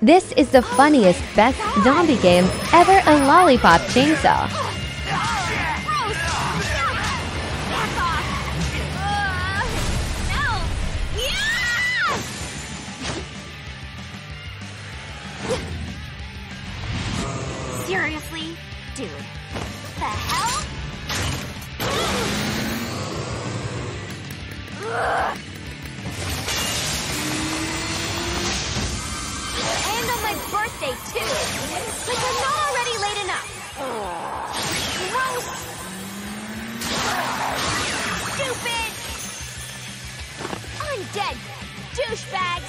This is the funniest, best zombie game ever, a lollipop chainsaw. Seriously? Dude. What the hell? And on my birthday, too! Like I'm not already late enough! Gross! Stupid! Undead! Douchebag!